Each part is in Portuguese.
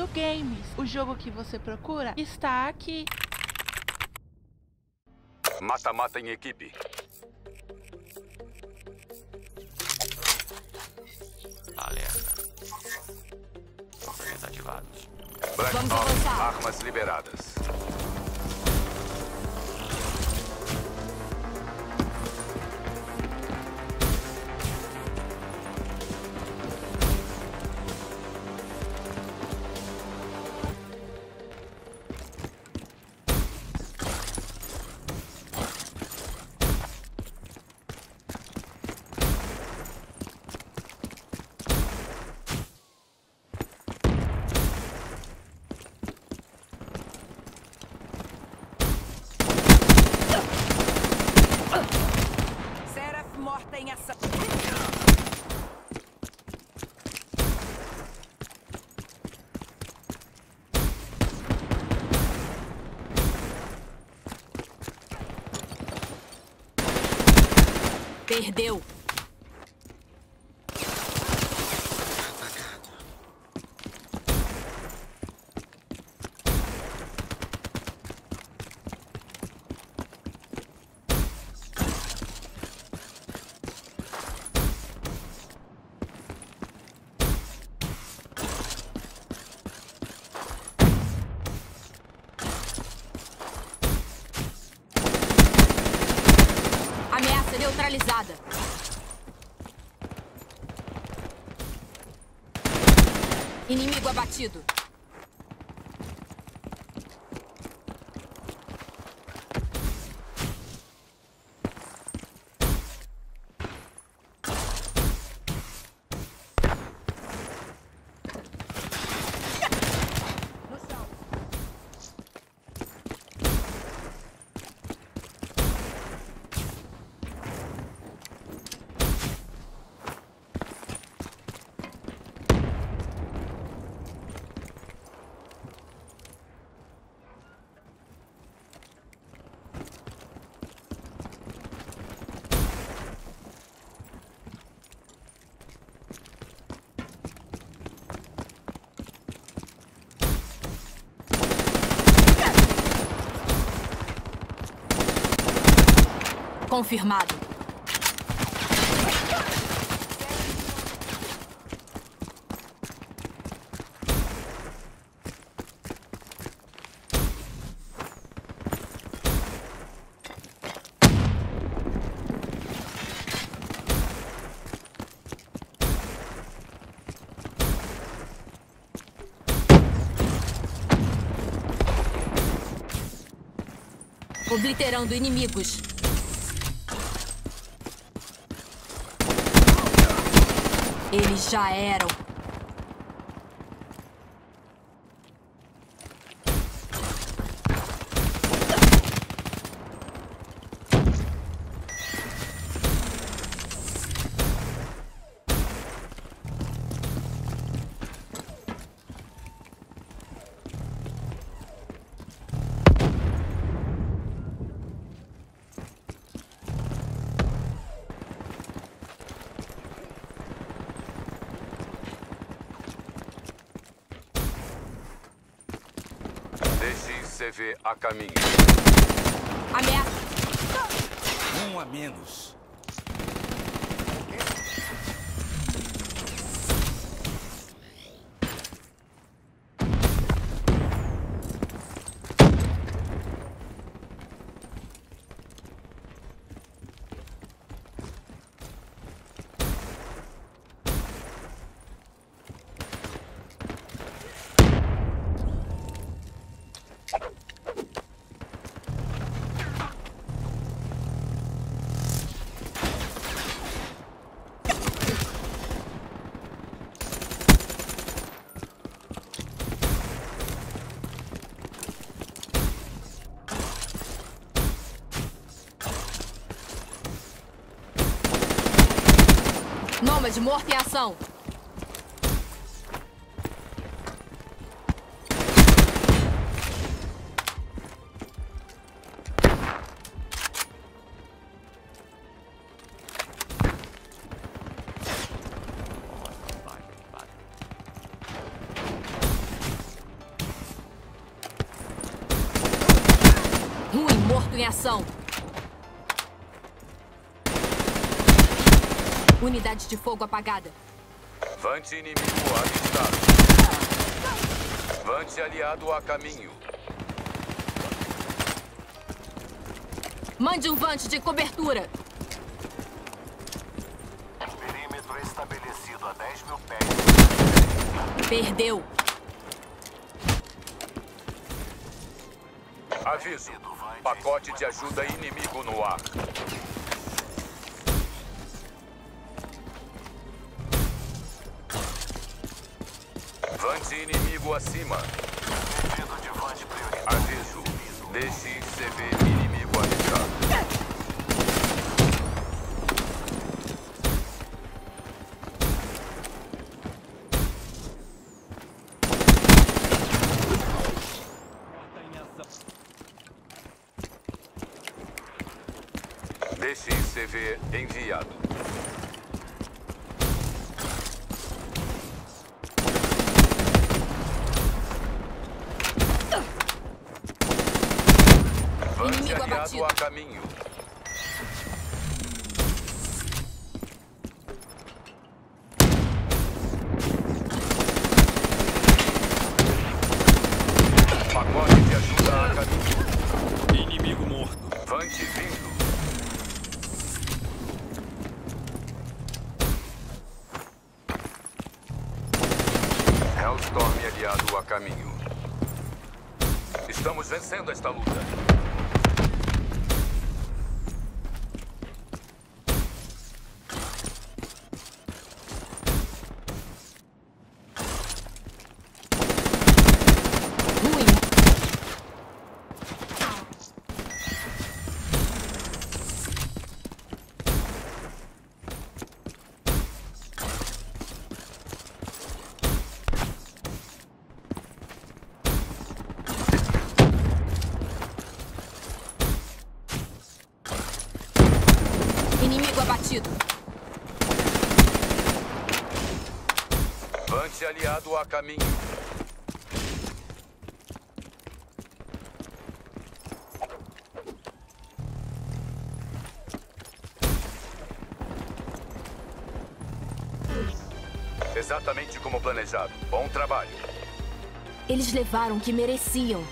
Games. O jogo que você procura está aqui. Mata-mata em equipe. Alerta. Controles ativados. Black Vamos Hawk, avançar. armas liberadas. Seraph morta em ação. Perdeu. Ameaça neutralizada. Inimigo abatido. No chão. Confirmado. Obliterando inimigos. Eles já eram. DXCV a caminho. Ameaça. Um a menos. Nômade morto em ação. morto em ação. Unidade de fogo apagada. Vante inimigo avistado. Vante aliado a caminho. Mande um vante de cobertura. Perímetro estabelecido a 10.000 pés. Perdeu. Aviso. Pacote de ajuda inimigo no ar. Vante inimigo acima. Pedido de vante prioritário. Aviso. DXCV inimigo avistado. DXCV enviado. Vante Inimigo aliado abatido. a caminho. Pacote de ajuda a caminho. Inimigo morto. Vante vindo. Hellstorm aliado a caminho. Estamos vencendo esta luta. Ruim. Inimigo abatido. Vante aliado a caminho. Exatamente como planejado. Bom trabalho. Eles levaram o que mereciam.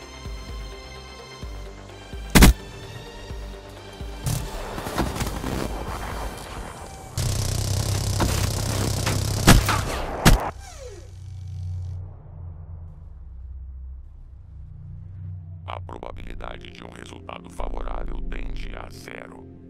A probabilidade de um resultado favorável tende a 0.